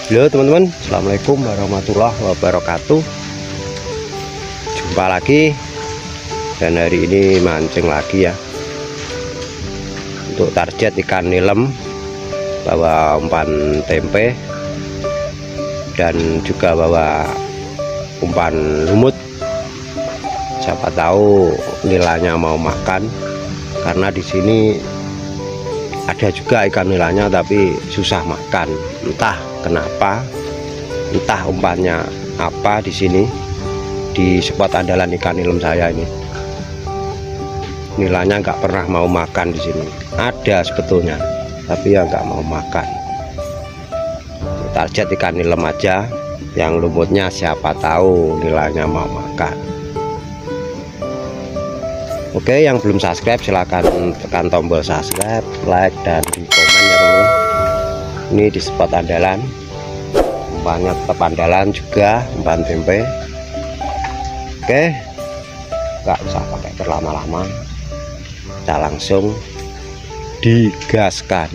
Halo teman-teman, assalamualaikum warahmatullahi wabarakatuh. Jumpa lagi, dan hari ini mancing lagi ya. Untuk target ikan nilem, bawa umpan tempe dan juga bawa umpan lumut. Siapa tahu nilainya mau makan, karena di sini ada juga ikan nilainya tapi susah makan, entah kenapa, entah umpannya apa. Di sini di spot andalan ikan nilem saya ini, nilainya nggak pernah mau makan. Di sini ada sebetulnya, tapi ya nggak mau makan. Target ikan nilem aja, yang lumutnya siapa tahu nilainya mau makan. Oke, yang belum subscribe silahkan tekan tombol subscribe, like, dan di komen ya teman-teman. Ini di spot andalan, umpannya tetap andalan juga, umpan tempe. Oke, nggak usah pakai berlama-lama, kita langsung digaskan.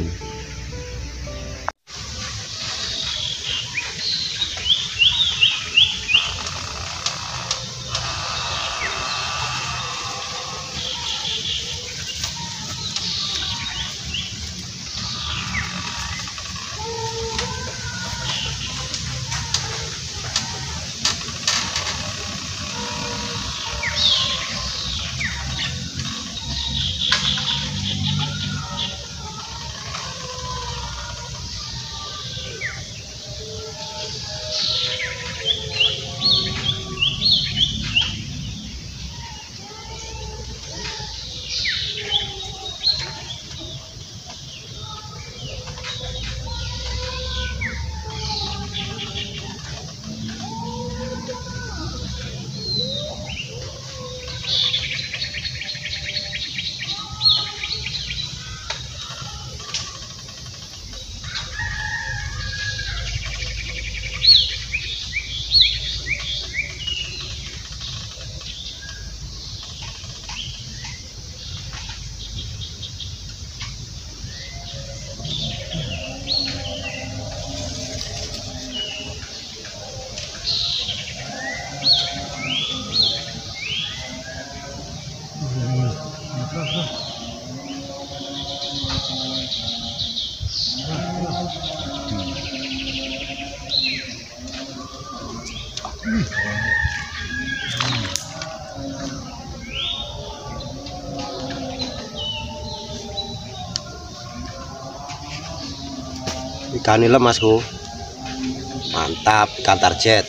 Ikan nilem masku, mantap, ikan target.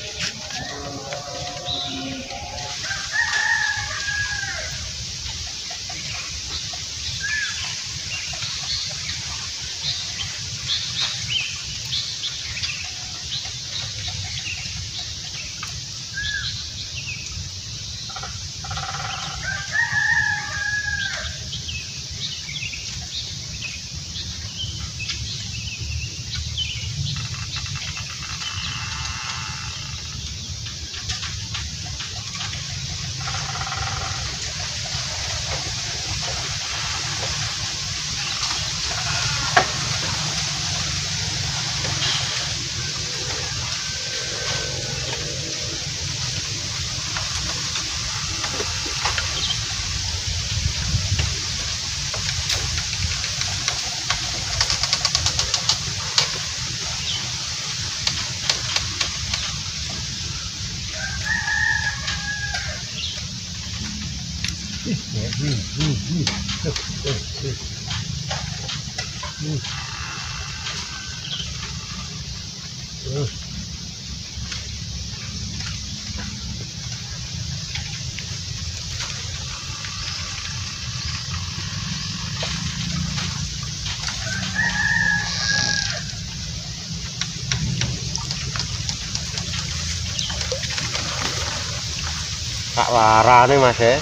Kak larane Mas ya.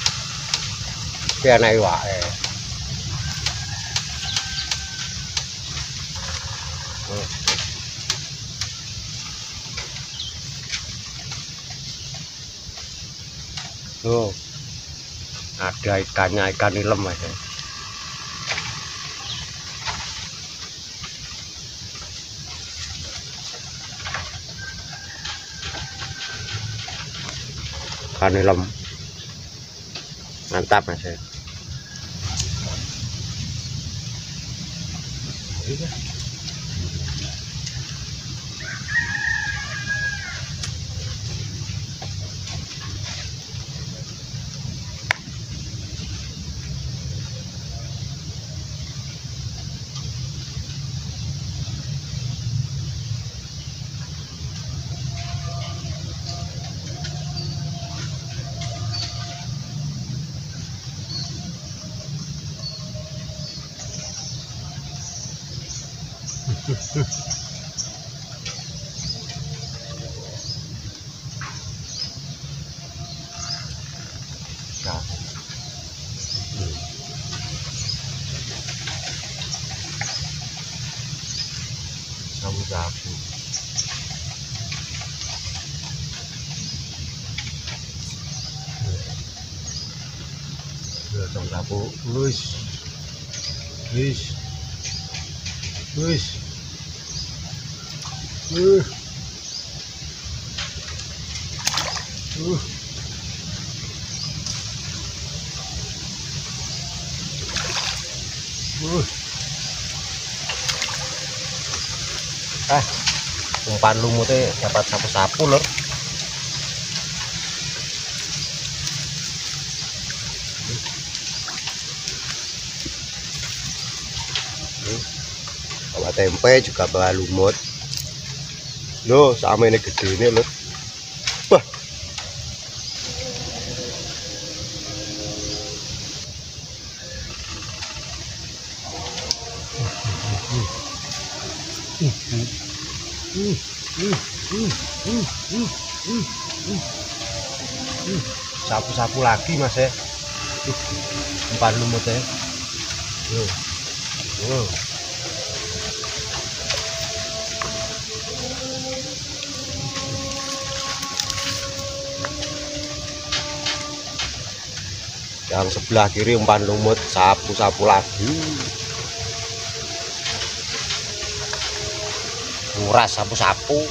Piye nek iwake. Tuh. Ada ikannya, ikan nilem Mas ya. ikan nilem mantap mas ya. Nah. Sapu-sapu. Sapu, wis. Umpan lumutnya dapat sapu-sapu lor. Bawa tempe juga bawa lumut. Loh, sama ini gede ini loh. Wah. Sapu-sapu lagi mas ya. Umpan lumutnya. Yang sebelah kiri umpan lumut, sapu-sapu lagi. Nguras sapu-sapu.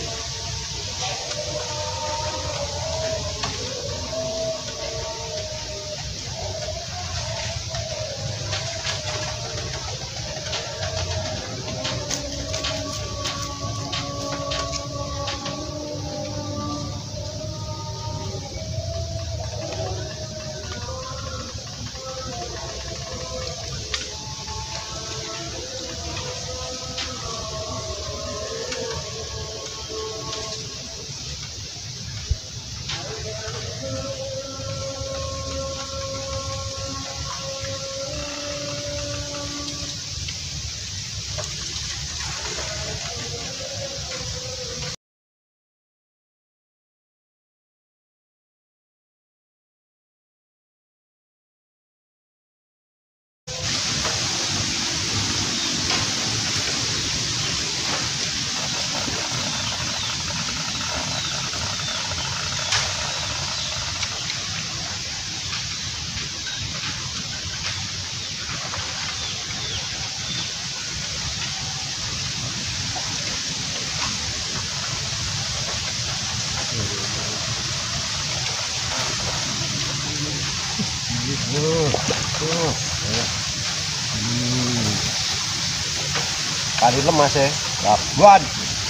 Kali lemas ya, labuan.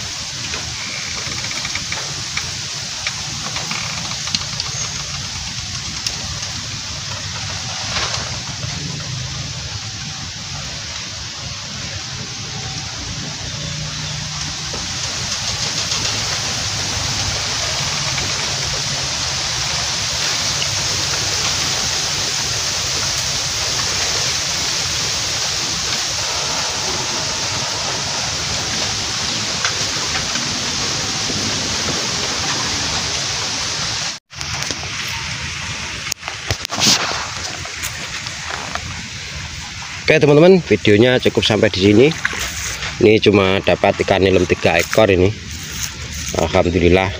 Oke teman-teman, videonya cukup sampai di sini. Ini cuma dapat ikan nilem 3 ekor ini. Alhamdulillah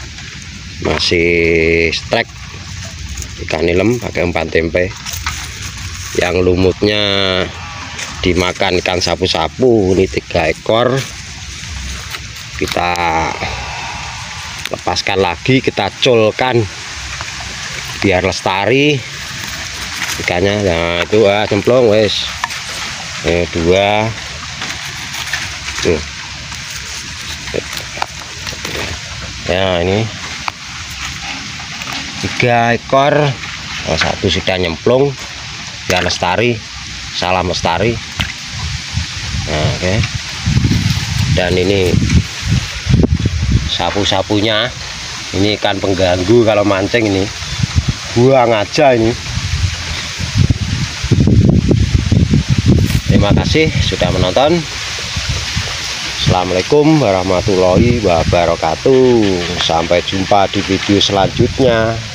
masih strike ikan nilem pakai umpan tempe. Yang lumutnya dimakan ikan sapu-sapu ini 3 ekor. Kita lepaskan lagi, kita colkan biar lestari ikannya. Nah itu cemplung wes. Dua tuh ya, ini 3 ekor. Satu sudah nyemplung biar lestari, salam lestari. Nah, oke. Dan ini sapu-sapunya, ini ikan pengganggu kalau mancing, ini buang aja ini. Terima kasih sudah menonton. Assalamualaikum warahmatullahi wabarakatuh. Sampai jumpa di video selanjutnya.